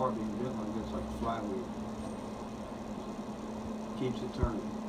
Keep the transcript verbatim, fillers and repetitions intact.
hard, but you can definitely get like a flywheel. Keeps it turning.